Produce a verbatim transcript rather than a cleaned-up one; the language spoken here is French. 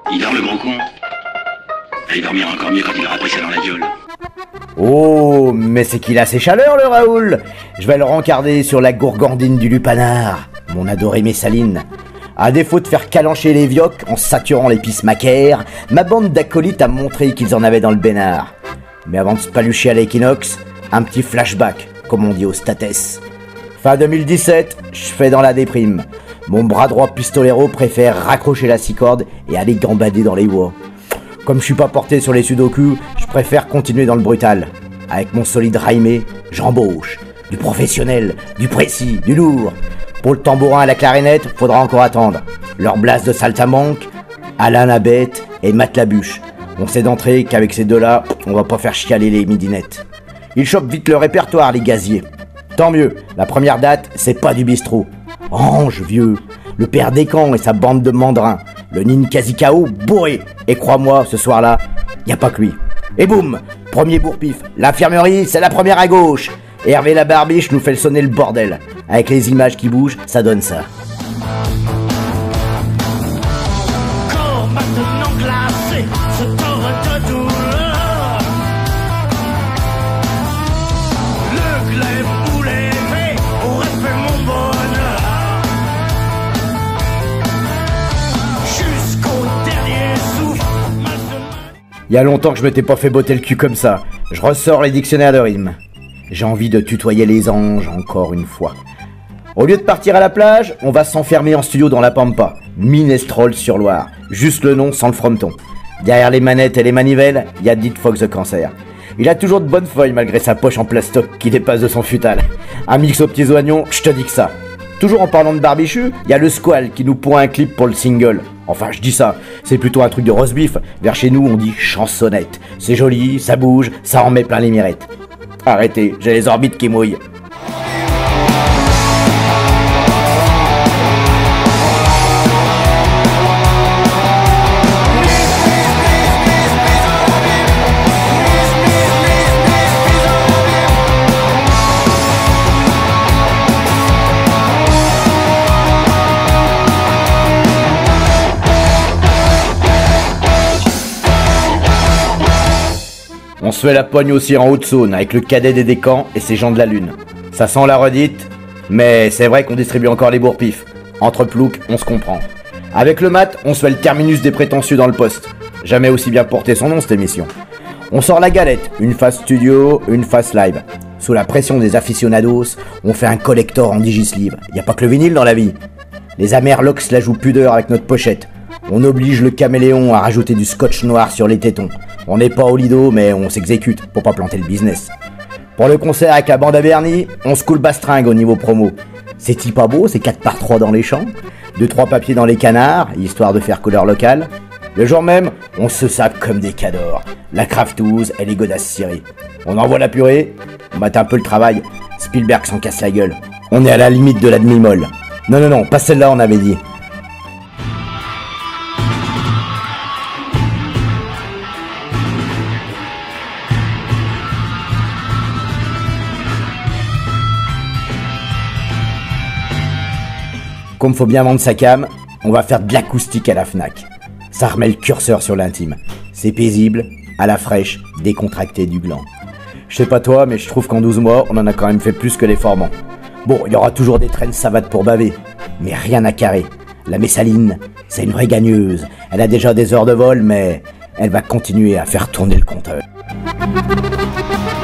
Il dort le gros con. Il dormira encore mieux quand il aura pris ça dans la gueule. Oh, mais c'est qu'il a ses chaleurs, le Raoul. Je vais le rencarder sur la gourgandine du lupanar, mon adoré Messaline. À défaut de faire calancher les vioques en saturant l'épice macaire, ma bande d'acolytes a montré qu'ils en avaient dans le bénard. Mais avant de se palucher à l'équinoxe, un petit flashback, comme on dit au States. Fin deux mille dix-sept, je fais dans la déprime. Mon bras droit pistolero préfère raccrocher la scie corde et aller gambader dans les bois. Comme je suis pas porté sur les sudoku, je préfère continuer dans le brutal. Avec mon solide raimé, j'embauche. Du professionnel, du précis, du lourd. Pour le tambourin et la clarinette, faudra encore attendre. Leur blase de saltamanque, Alain la bête et Matt la bûche. On sait d'entrée qu'avec ces deux-là, on va pas faire chialer les midinettes. Ils chopent vite le répertoire, les gaziers. Tant mieux, la première date, c'est pas du bistrot. Ange vieux, le père Descamps et sa bande de mandrins. Le Ninkasi-Kao bourré. Et crois-moi, ce soir-là, y a pas que lui. Et boum, premier bourre-pif. L'infirmerie, c'est la première à gauche. Et Hervé la barbiche nous fait sonner le bordel. Avec les images qui bougent, ça donne ça. Corps maintenant glacé, ce torrent de douleur. Le glaive ou l'épée aurait fait mon bonheur. Jusqu'au dernier souffle. Il y a longtemps que je m'étais pas fait botter le cul comme ça. Je ressors les dictionnaires de rimes. J'ai envie de tutoyer les anges encore une fois. Au lieu de partir à la plage, on va s'enfermer en studio dans la Pampa. Minestrol sur Loire. Juste le nom sans le frometon. Derrière les manettes et les manivelles, il y a Dit Fox de Cancer. Il a toujours de bonnes feuilles malgré sa poche en plastoc qui dépasse de son futal. Un mix aux petits oignons, je te dis que ça. Toujours en parlant de barbichu, il y a le Squall qui nous pond un clip pour le single. Enfin, je dis ça, c'est plutôt un truc de roast beef. Vers chez nous, on dit chansonnette. C'est joli, ça bouge, ça en met plein les mirettes. Arrêtez, j'ai les orbites qui mouillent. On se fait la poigne aussi en Haute-Saône avec le cadet des Descamps et ses gens de la Lune. Ça sent la redite, mais c'est vrai qu'on distribue encore les bourre-pifs. Entre ploucs, on se comprend. Avec le mat, on se fait le terminus des prétentieux dans le poste. Jamais aussi bien porté son nom cette émission. On sort la galette, une phase studio, une phase live. Sous la pression des aficionados, on fait un collector en digisleeve. Y a pas que le vinyle dans la vie. Les Amerlocs la jouent pudeur avec notre pochette. On oblige le caméléon à rajouter du scotch noir sur les tétons. On n'est pas au lido, mais on s'exécute pour pas planter le business. Pour le concert avec la bande à Bernie, on se coule bastringue au niveau promo. C'est-il pas beau, c'est quatre par trois dans les champs, deux trois papiers dans les canards, histoire de faire couleur locale. Le jour même, on se sape comme des cadors. La craftouze et les godasses cirées. On envoie la purée, on mate un peu le travail. Spielberg s'en casse la gueule. On est à la limite de la demi-molle. Non, non, non, pas celle-là, on avait dit. Comme faut bien vendre sa cam, on va faire de l'acoustique à la Fnac. Ça remet le curseur sur l'intime. C'est paisible, à la fraîche, décontracté du gland. Je sais pas toi, mais je trouve qu'en douze mois, on en a quand même fait plus que les formants. Bon, il y aura toujours des traînes savates pour baver, mais rien à carrer. La Messaline, c'est une vraie gagneuse. Elle a déjà des heures de vol, mais elle va continuer à faire tourner le compteur.